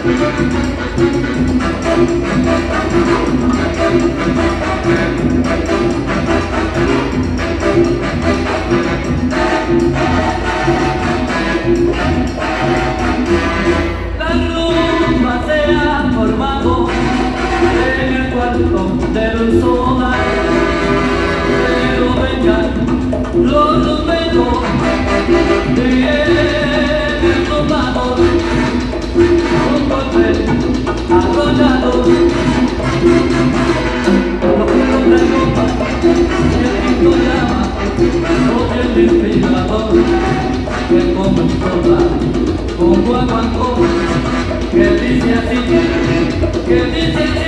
La rumba se ha formado en el cuarto del solar, pero vengan los rumberos bien tomados, un golpe arrollado, los perros de ropa y el grito llama, oye el desfilador que comenzó con guaguancó, que dice así, que dice así.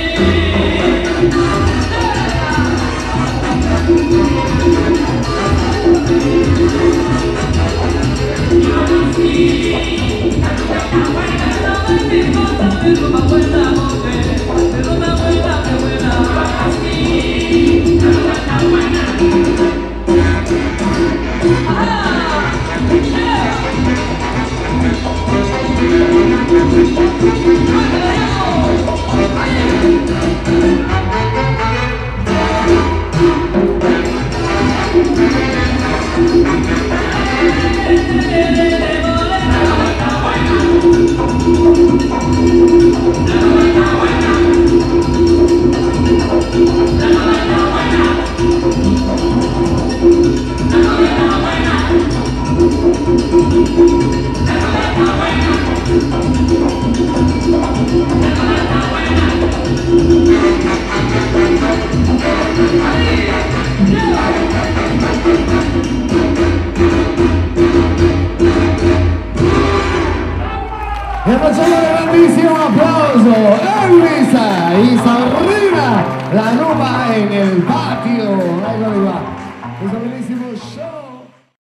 E facciamo un grandissimo applauso a Luisa y Sabrina, la nuova en el patio. Eccoli qua, questo bellissimo show.